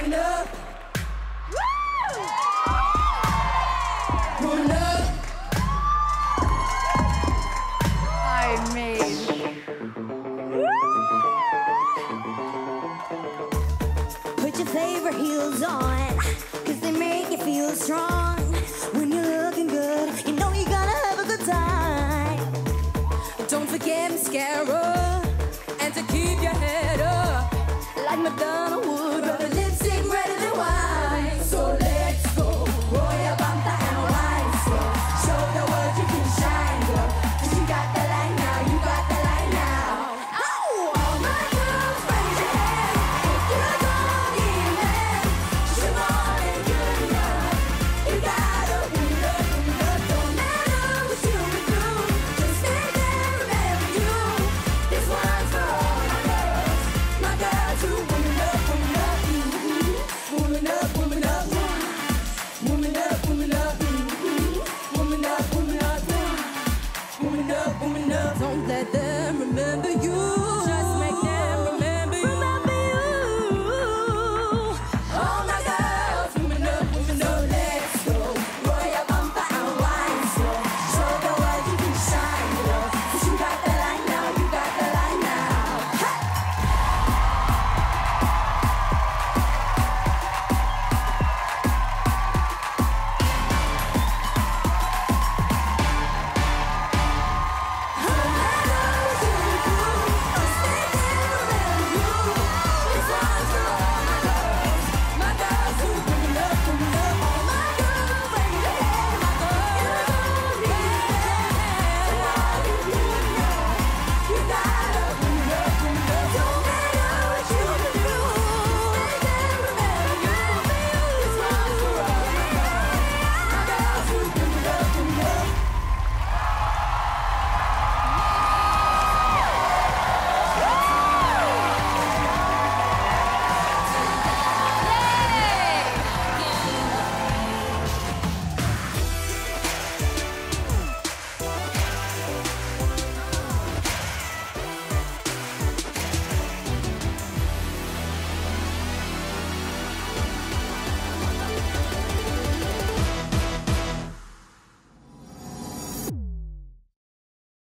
Pull up. Pull up. I made. Put your favorite heels on, 'cause they make you feel strong. When you're looking good, you know you're gonna have a good time. Don't forget mascara, and to keep your head up like Madonna.